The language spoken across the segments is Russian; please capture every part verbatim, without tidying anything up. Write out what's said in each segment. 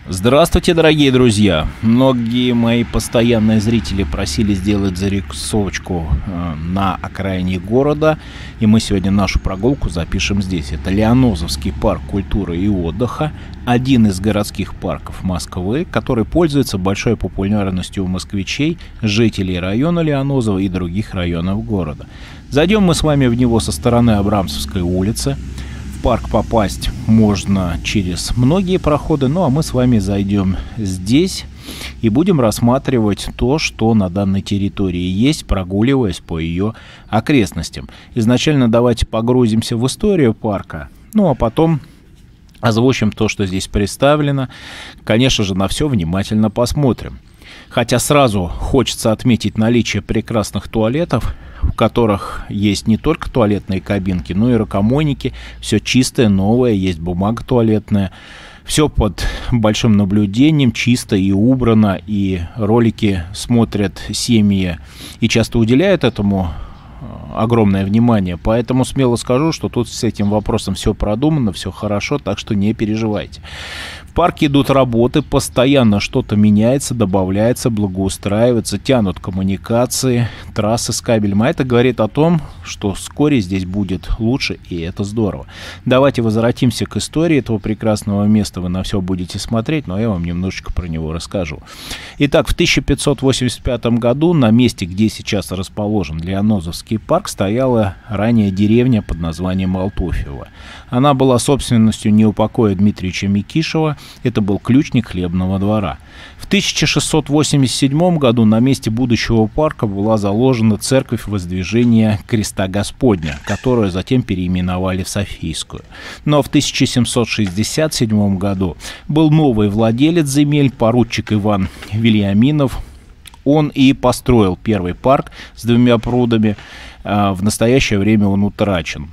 Здравствуйте, дорогие друзья! Многие мои постоянные зрители просили сделать зарисовочку э, на окраине города, и мы сегодня нашу прогулку запишем здесь. Это Лианозовский парк культуры и отдыха, один из городских парков Москвы, который пользуется большой популярностью у москвичей, жителей района Лианозово и других районов города. Зайдем мы с вами в него со стороны Абрамцевской улицы. В парк попасть можно через многие проходы, ну а мы с вами зайдем здесь и будем рассматривать то, что на данной территории есть, прогуливаясь по ее окрестностям. Изначально давайте погрузимся в историю парка, ну а потом озвучим то, что здесь представлено. Конечно же, на все внимательно посмотрим. Хотя сразу хочется отметить наличие прекрасных туалетов, в которых есть не только туалетные кабинки, но и рукомойники. Все чистое, новое, есть бумага туалетная. Все под большим наблюдением, чисто и убрано. И ролики смотрят семьи и часто уделяют этому огромное внимание. Поэтому смело скажу, что тут с этим вопросом все продумано, все хорошо, так что не переживайте. В парке идут работы, постоянно что-то меняется, добавляется, благоустраивается, тянут коммуникации, трассы с кабелем. А это говорит о том, что вскоре здесь будет лучше, и это здорово. Давайте возвратимся к истории этого прекрасного места. Вы на все будете смотреть, но я вам немножечко про него расскажу. Итак, в тысяча пятьсот восемьдесят пятом году на месте, где сейчас расположен Лианозовский парк, стояла ранее деревня под названием Алтуфьево. Она была собственностью неупокоя Дмитриевича Микишева. Это был ключник хлебного двора. В тысяча шестьсот восемьдесят седьмом году на месте будущего парка была заложена церковь Воздвижения Креста Господня, которую затем переименовали в Софийскую. Но в тысяча семьсот шестьдесят седьмом году был новый владелец земель, поручик Иван Вильяминов. Он и построил первый парк с двумя прудами. В настоящее время он утрачен.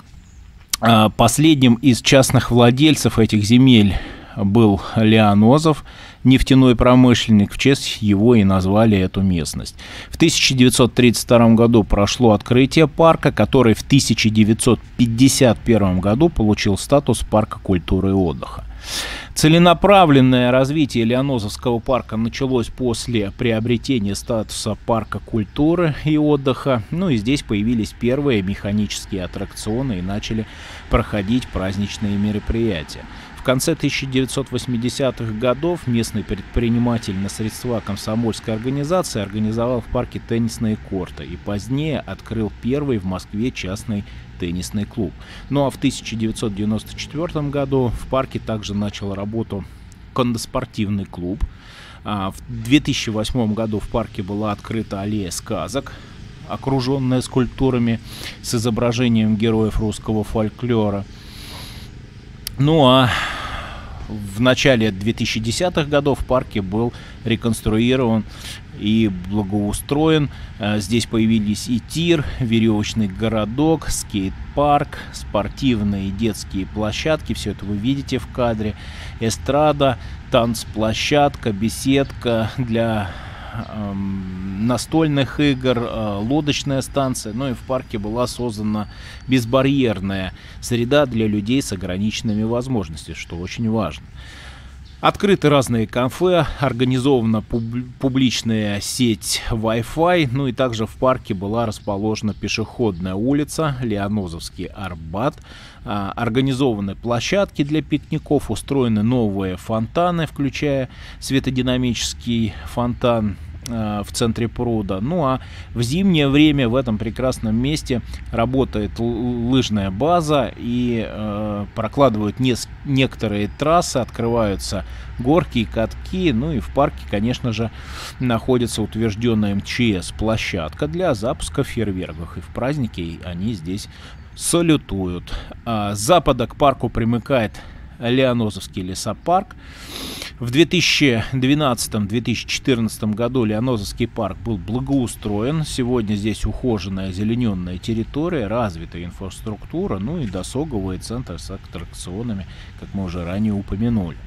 Последним из частных владельцев этих земель был Лианозов, нефтяной промышленник. В честь его и назвали эту местность. В тысяча девятьсот тридцать втором году прошло открытие парка, который в тысяча девятьсот пятьдесят первом году получил статус парка культуры и отдыха. Целенаправленное развитие Лианозовского парка началось после приобретения статуса парка культуры и отдыха. Ну и здесь появились первые механические аттракционы и начали проходить праздничные мероприятия. В конце тысяча девятьсот восьмидесятых годов местный предприниматель на средства комсомольской организации организовал в парке теннисные корты и позднее открыл первый в Москве частный теннисный клуб. Ну а в тысяча девятьсот девяносто четвёртом году в парке также начал работу конноспортивный клуб. А в две тысячи восьмом году в парке была открыта аллея сказок, окруженная скульптурами с изображением героев русского фольклора. Ну а в начале две тысячи десятых годов в парке был реконструирован и благоустроен. Здесь появились и тир, веревочный городок, скейт-парк, спортивные детские площадки. Все это вы видите в кадре. Эстрада, танцплощадка, беседка для настольных игр, лодочная станция. Ну и в парке была создана безбарьерная среда для людей с ограниченными возможностями, что очень важно. Открыты разные кафе, организована пуб публичная сеть Wi-Fi, ну и также в парке была расположена пешеходная улица, Лианозовский Арбат, а, организованы площадки для пикников, устроены новые фонтаны, включая светодинамический фонтан в центре пруда. Ну а в зимнее время в этом прекрасном месте работает лыжная база и э, прокладывают не некоторые трассы, открываются горки и катки. Ну и в парке, конечно же, находится утвержденная эм че эс площадка для запуска фейерверков. И в праздники они здесь салютуют. А с запада к парку примыкает Лианозовский лесопарк. В две тысячи двенадцатом — две тысячи четырнадцатом году Лианозовский парк был благоустроен. Сегодня здесь ухоженная озелененная территория, развитая инфраструктура, ну и досуговые центры с аттракционами, как мы уже ранее упомянули.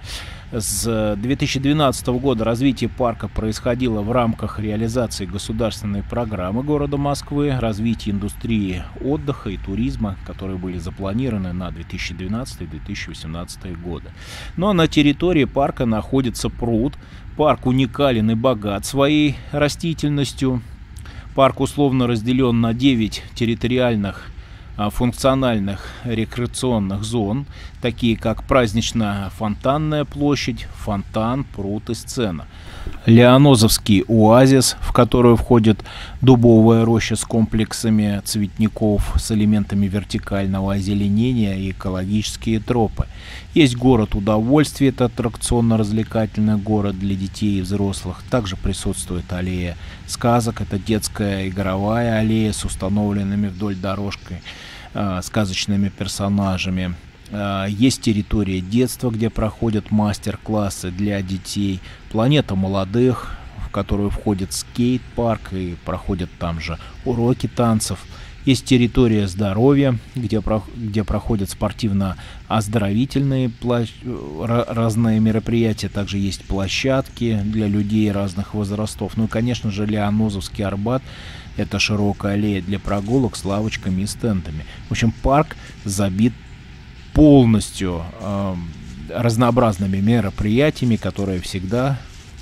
С две тысячи двенадцатого года развитие парка происходило в рамках реализации государственной программы города Москвы, развития индустрии отдыха и туризма, которые были запланированы на две тысячи двенадцатый — две тысячи восемнадцатый годы. Но на территории парка находится пруд. Парк уникален и богат своей растительностью. Парк условно разделен на девять территориальных функциональных рекреационных зон, такие как празднично-фонтанная площадь, фонтан, пруд и сцена. Лианозовский оазис, в который входит дубовая роща с комплексами цветников с элементами вертикального озеленения и экологические тропы. Есть город удовольствия, это аттракционно-развлекательный город для детей и взрослых. Также присутствует аллея сказок, это детская игровая аллея с установленными вдоль дорожки э, сказочными персонажами. Есть территория детства, где проходят мастер-классы для детей. Планета молодых, в которую входит скейт-парк и проходят там же уроки танцев. Есть территория здоровья, где, про, где проходят спортивно-оздоровительные площ... разные мероприятия. Также есть площадки для людей разных возрастов. Ну и, конечно же, Лианозовский Арбат. Это широкая аллея для прогулок с лавочками и стендами. В общем, парк забит полностью э, разнообразными мероприятиями, которые всегда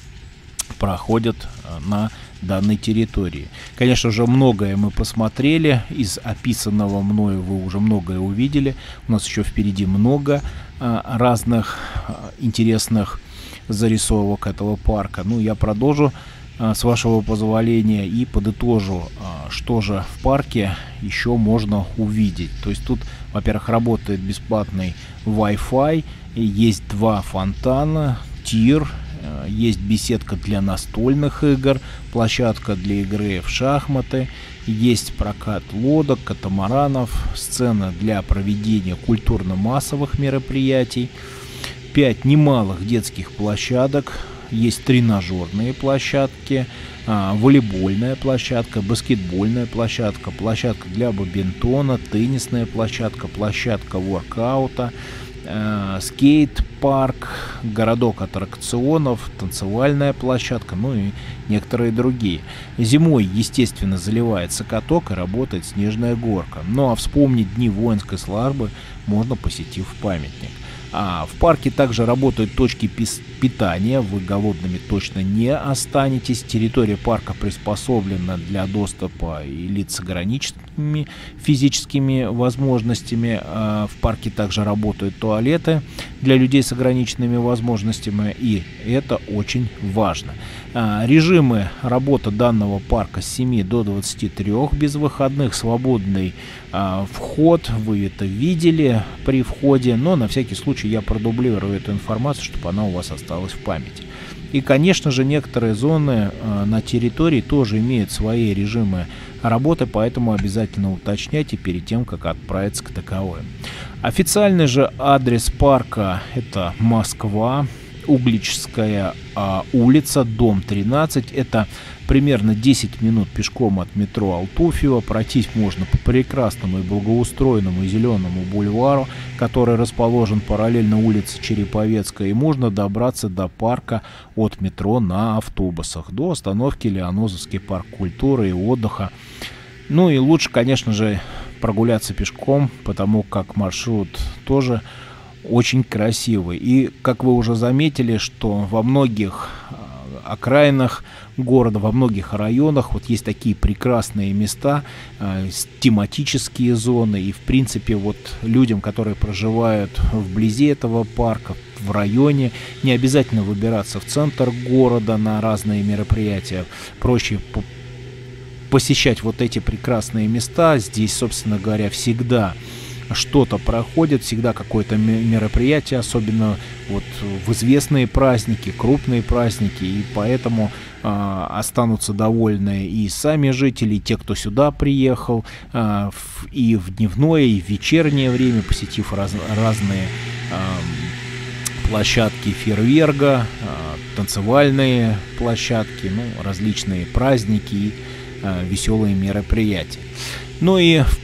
проходят э, на данной территории. Конечно же, многое мы посмотрели, из описанного мною вы уже многое увидели. У нас еще впереди много э, разных э, интересных зарисовок этого парка. Ну, я продолжу э, с вашего позволения и подытожу, э, что же в парке еще можно увидеть. То есть тут, во-первых, работает бесплатный Wi-Fi, есть два фонтана, тир, есть беседка для настольных игр, площадка для игры в шахматы, есть прокат лодок, катамаранов, сцена для проведения культурно-массовых мероприятий, пять немалых детских площадок, есть тренажерные площадки, а, волейбольная площадка, баскетбольная площадка, площадка для бадминтона, теннисная площадка, площадка воркаута, э, скейт-парк, городок аттракционов, танцевальная площадка, ну и некоторые другие. Зимой, естественно, заливается каток и работает снежная горка. Ну а вспомнить дни воинской службы можно, посетив памятник. А в парке также работают точки питания, вы голодными точно не останетесь. Территория парка приспособлена для доступа и лиц с ограниченными физическими возможностями. А в парке также работают туалеты для людей с ограниченными возможностями, и это очень важно. А режимы работы данного парка с семи до двадцати трёх без выходных, свободный а, вход, вы это видели при входе, но на всякий случай я продублирую эту информацию, чтобы она у вас осталась в памяти. И, конечно же, некоторые зоны э, на территории тоже имеют свои режимы работы, поэтому обязательно уточняйте перед тем, как отправиться к таковой. Официальный же адрес парка — это Москва, Угличская э, улица, дом тринадцать. Это примерно десять минут пешком от метро Алтуфьево. Пройтись можно по прекрасному и благоустроенному и зеленому бульвару, который расположен параллельно улице Череповецкая, и можно добраться до парка от метро на автобусах до остановки Лианозовский парк культуры и отдыха. Ну и лучше, конечно же, прогуляться пешком, потому как маршрут тоже очень красивый. И, как вы уже заметили, что во многих окраинах города, во многих районах вот есть такие прекрасные места, э, тематические зоны, и в принципе вот людям, которые проживают вблизи этого парка, в районе, не обязательно выбираться в центр города на разные мероприятия, проще по посещать вот эти прекрасные места. Здесь, собственно говоря, всегда что-то проходит, всегда какое-то мероприятие, особенно вот в известные праздники, крупные праздники, и поэтому э, останутся довольны и сами жители, и те, кто сюда приехал, э, в, и в дневное, и в вечернее время, посетив раз, разные э, площадки фейерверка, э, танцевальные площадки, ну, различные праздники и э, веселые мероприятия. Ну и в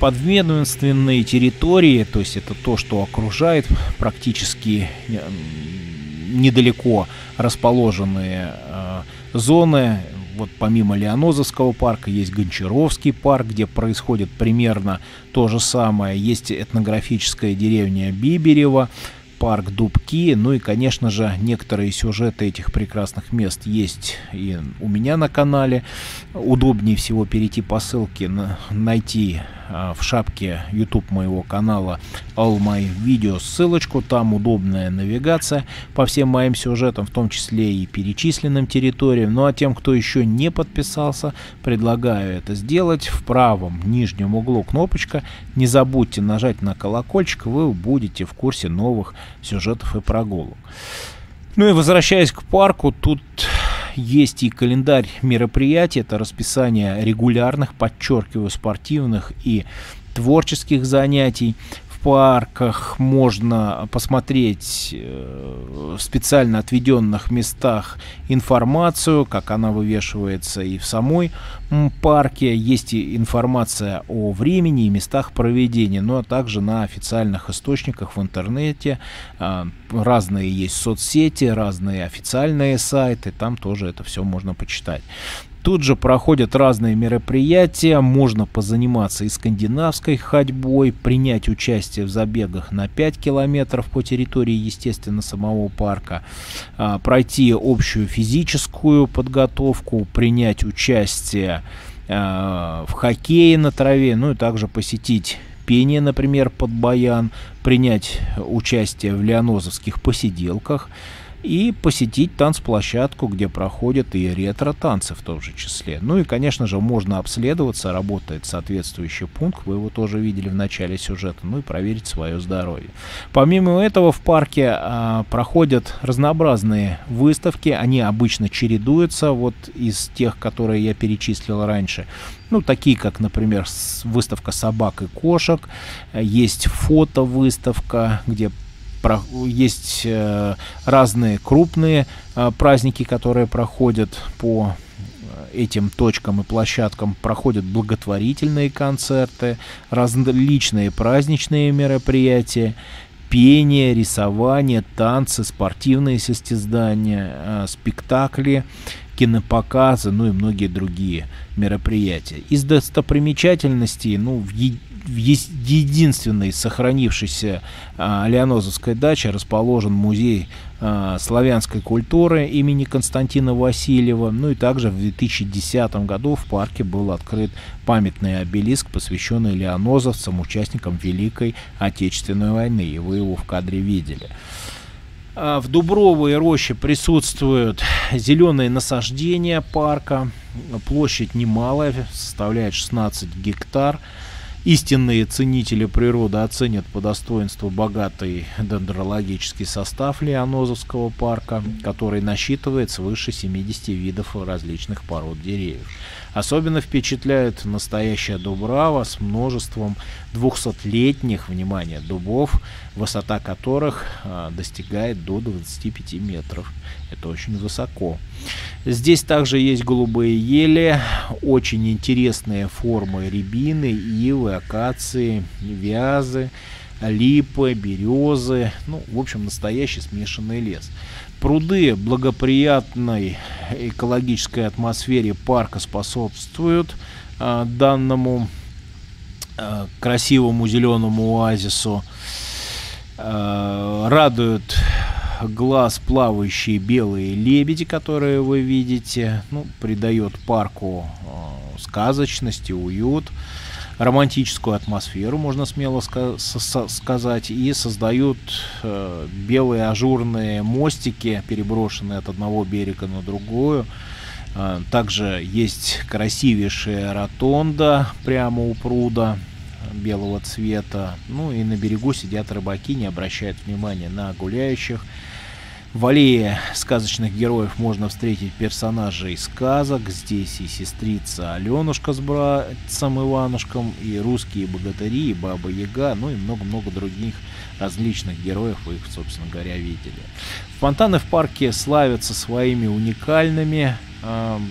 подведомственной территории, то есть это то, что окружает практически недалеко расположенные э, зоны. Вот помимо Лианозовского парка есть Гончаровский парк, где происходит примерно то же самое. Есть этнографическая деревня Биберево, парк Дубки. Ну и, конечно же, некоторые сюжеты этих прекрасных мест есть и у меня на канале. Удобнее всего перейти по ссылке, на, найти а, в шапке YouTube моего канала All My Videos ссылочку. Там удобная навигация по всем моим сюжетам, в том числе и перечисленным территориям. Ну а тем, кто еще не подписался, предлагаю это сделать. В правом нижнем углу кнопочка. Не забудьте нажать на колокольчик, вы будете в курсе новых сюжетов и прогулок. Ну и возвращаясь к парку, тут есть и календарь мероприятий. Это расписание регулярных, подчеркиваю, спортивных и творческих занятий. В парках можно посмотреть в специально отведенных местах информацию, как она вывешивается и в самой парке. Есть и информация о времени и местах проведения, ну а также на официальных источниках в интернете. Разные есть соцсети, разные официальные сайты, там тоже это все можно почитать. Тут же проходят разные мероприятия, можно позаниматься и скандинавской ходьбой, принять участие в забегах на пять километров по территории, естественно, самого парка, пройти общую физическую подготовку, принять участие в хоккее на траве, ну и также посетить пение, например, под баян, принять участие в лианозовских посиделках и посетить танцплощадку, где проходят и ретро-танцы в том же числе. Ну и, конечно же, можно обследоваться, работает соответствующий пункт, вы его тоже видели в начале сюжета, ну и проверить свое здоровье. Помимо этого в парке а, проходят разнообразные выставки, они обычно чередуются, вот из тех, которые я перечислил раньше. Ну, такие как, например, выставка собак и кошек, есть фотовыставка, где есть э, разные крупные э, праздники, которые проходят по этим точкам и площадкам. Проходят благотворительные концерты, различные праздничные мероприятия, пение, рисование, танцы, спортивные состязания, э, спектакли, кинопоказы, ну и многие другие мероприятия. Из достопримечательностей, ну, в е В единственной сохранившейся а, Лианозовской даче расположен музей а, славянской культуры имени Константина Васильева. Ну и также в две тысячи десятом году в парке был открыт памятный обелиск, посвященный лианозовцам, участникам Великой Отечественной войны. И вы его в кадре видели. А, в Дубровой роще присутствуют зеленые насаждения парка. Площадь немалая, составляет шестнадцать гектар. Истинные ценители природы оценят по достоинству богатый дендрологический состав Лианозовского парка, который насчитывает свыше семидесяти видов различных пород деревьев. Особенно впечатляет настоящая дубрава с множеством двухсотлетних, внимание, дубов, высота которых а, достигает до двадцати пяти метров. Это очень высоко. Здесь также есть голубые ели, очень интересные формы рябины, ивы, акации, вязы, липы, березы. Ну, в общем, настоящий смешанный лес. Пруды благоприятной экологической атмосфере парка способствуют а, данному а, красивому зеленому оазису. А, радуют глаз плавающие белые лебеди, которые вы видите. Ну, придает парку а, сказочность и уют. Романтическую атмосферу, можно смело ска сказать, и создают э, белые ажурные мостики, переброшенные от одного берега на другую. Э, также есть красивейшая ротонда прямо у пруда белого цвета. Ну и на берегу сидят рыбаки, не обращают внимания на гуляющих. В аллее сказочных героев можно встретить персонажей сказок. Здесь и сестрица Аленушка с братцем Иванушком, и русские богатыри, и Баба Яга, ну и много-много других различных героев, вы их, собственно говоря, видели. Фонтаны в парке славятся своими уникальными э,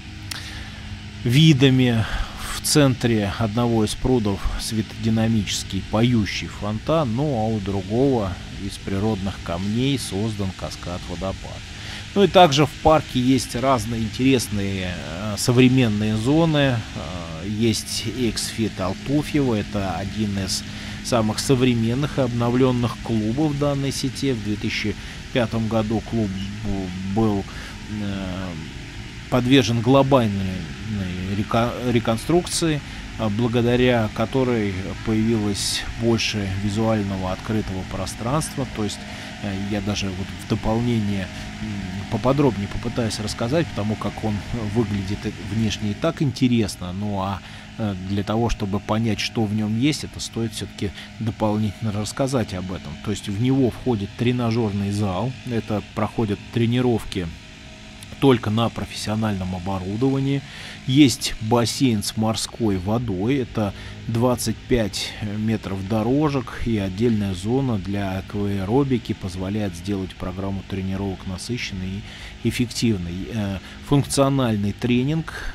видами. В центре одного из прудов светодинамический поющий фонтан, ну а у другого из природных камней создан каскад-водопад. Ну и также в парке есть разные интересные э, современные зоны. Э, есть Эксфит Алтуфьево, это один из самых современных и обновленных клубов в данной сети. В две тысячи пятом году клуб был э, подвержен глобальной река реконструкции, благодаря которой появилось больше визуального открытого пространства. То есть я даже вот в дополнение поподробнее попытаюсь рассказать, потому как он выглядит внешне и так интересно. Ну а для того, чтобы понять, что в нем есть, это стоит все-таки дополнительно рассказать об этом. То есть в него входит тренажерный зал, это проходят тренировки только на профессиональном оборудовании. Есть бассейн с морской водой, это двадцать пять метров дорожек, и отдельная зона для акваэробики позволяет сделать программу тренировок насыщенной и эффективной. Функциональный тренинг,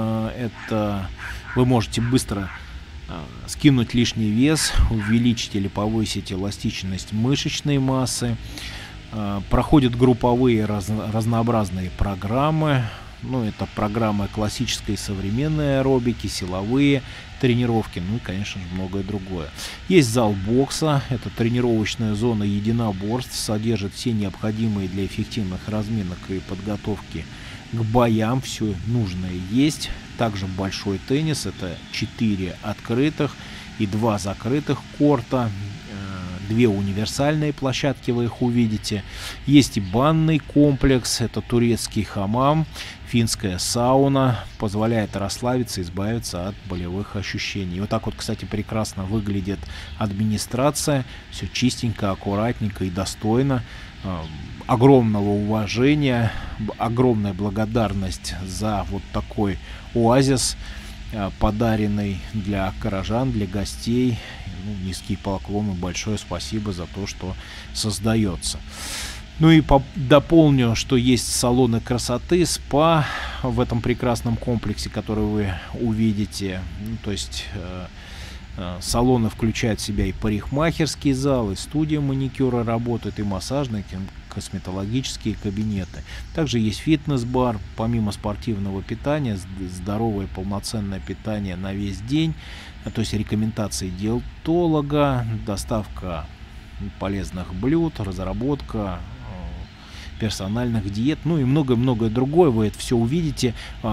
это вы можете быстро скинуть лишний вес, увеличить или повысить эластичность мышечной массы. Проходят групповые раз, разнообразные программы. Ну, это программы классической и современной аэробики, силовые тренировки, ну и, конечно же, многое другое. Есть зал бокса, это тренировочная зона единоборств, содержит все необходимые для эффективных разминок и подготовки к боям, все нужное есть. Также большой теннис, это четыре открытых и два закрытых корта. Две универсальные площадки, вы их увидите. Есть и банный комплекс, это турецкий хамам, финская сауна, позволяет расслабиться, избавиться от болевых ощущений. Вот так вот, кстати, прекрасно выглядит администрация, все чистенько, аккуратненько и достойно. Огромного уважения, огромная благодарность за вот такой оазис, подаренный для горожан, для гостей. Ну, низкий поклон и большое спасибо за то, что создается. Ну и дополню, что есть салоны красоты, спа в этом прекрасном комплексе, который вы увидите. Ну, то есть э, э, салоны включают в себя и парикмахерский зал, и студия маникюра работает, и массажные, косметологические кабинеты. Также есть фитнес-бар, помимо спортивного питания, здоровое полноценное питание на весь день, то есть рекомендации диетолога, доставка полезных блюд, разработка персональных диет, ну и многое-многое другое. Вы это все увидите.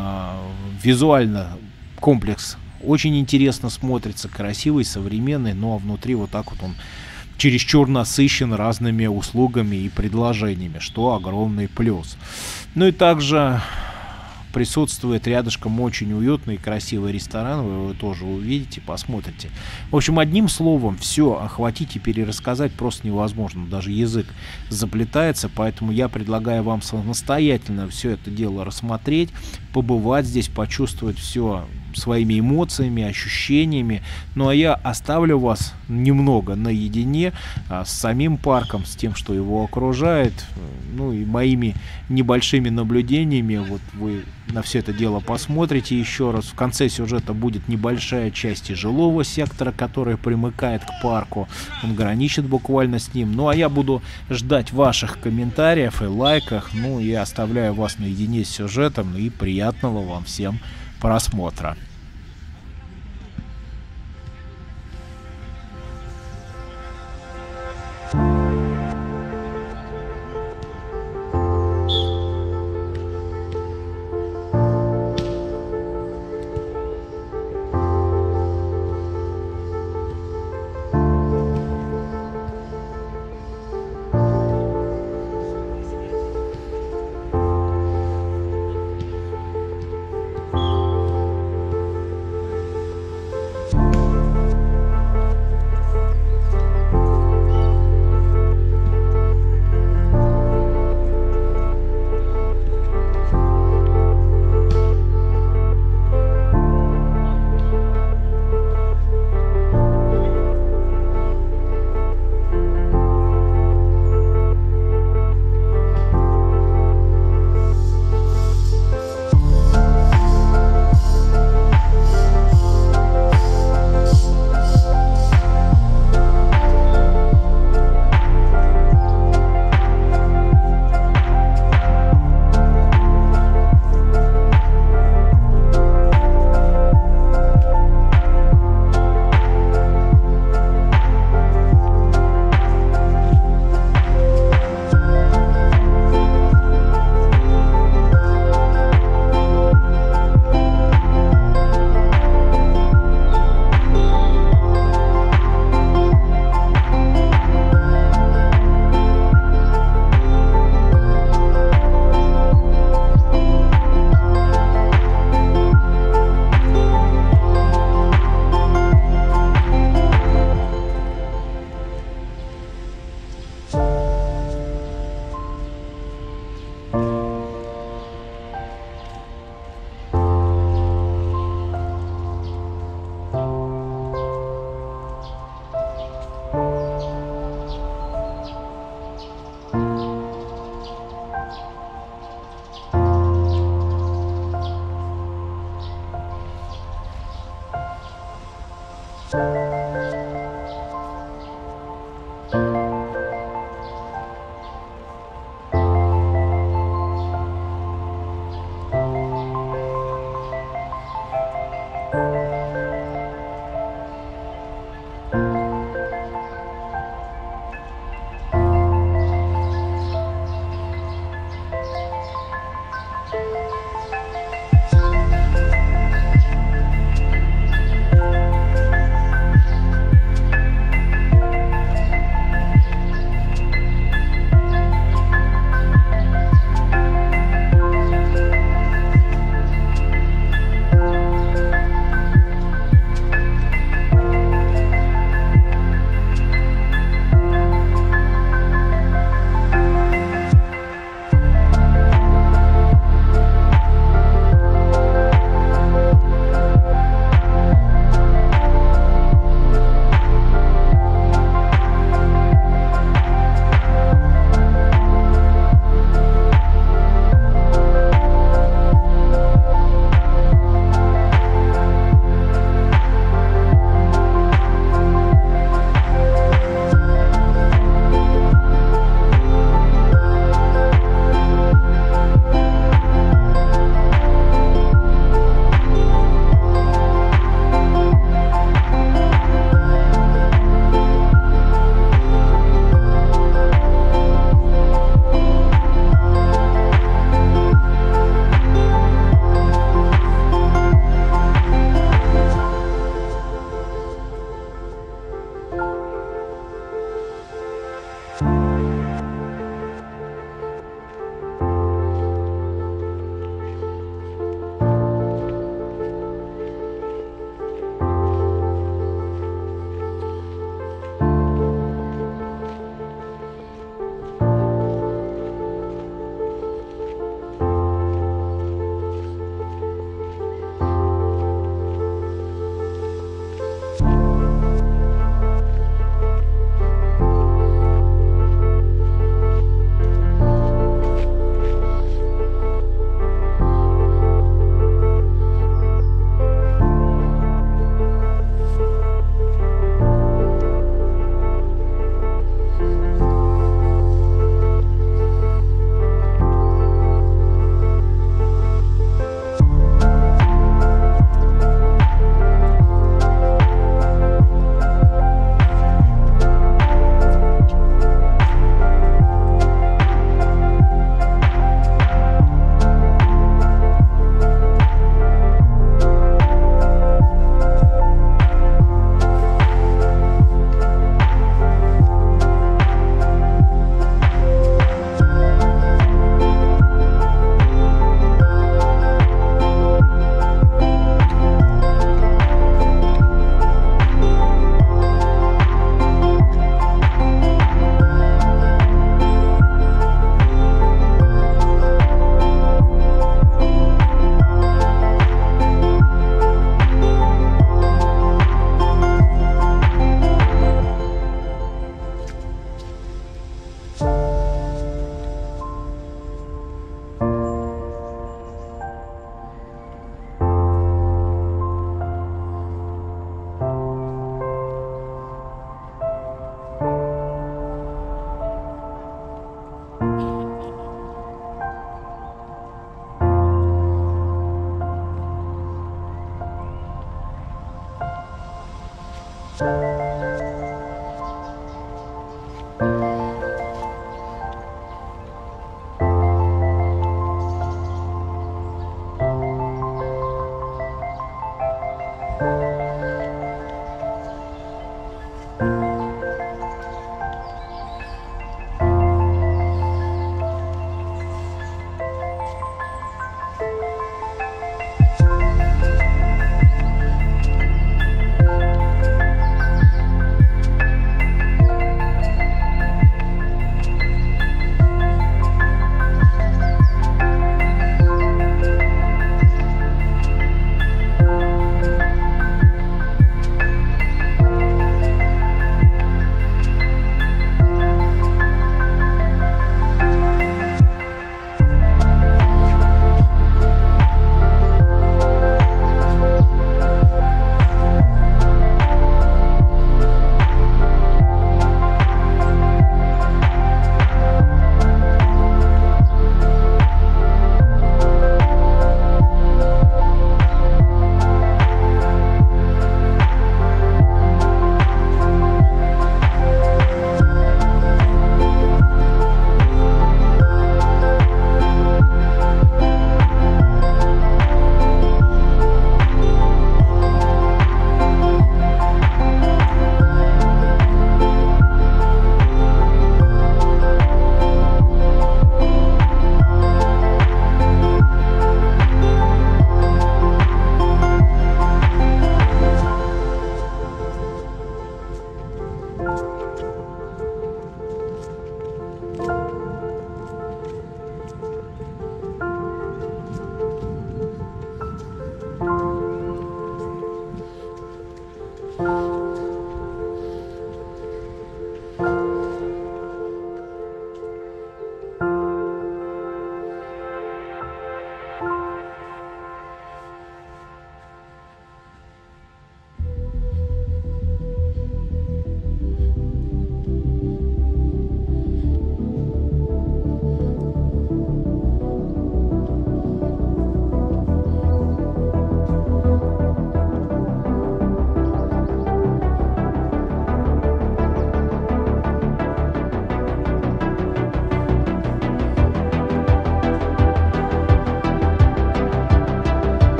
Визуально комплекс очень интересно смотрится, красивый, современный, ну а внутри вот так вот он чересчур насыщен разными услугами и предложениями, что огромный плюс. Ну и также присутствует рядышком очень уютный и красивый ресторан, вы его тоже увидите, посмотрите. В общем, одним словом, все охватить и перерассказать просто невозможно, даже язык заплетается, поэтому я предлагаю вам самостоятельно все это дело рассмотреть, побывать здесь, почувствовать все своими эмоциями, ощущениями. Ну а я оставлю вас немного наедине а, с самим парком, с тем, что его окружает, ну и моими небольшими наблюдениями. Вот вы на все это дело посмотрите еще раз. В конце сюжета будет небольшая часть жилого сектора, который примыкает к парку. Он граничит буквально с ним. Ну а я буду ждать ваших комментариев и лайков. Ну и оставляю вас наедине с сюжетом. И приятного вам всем просмотра.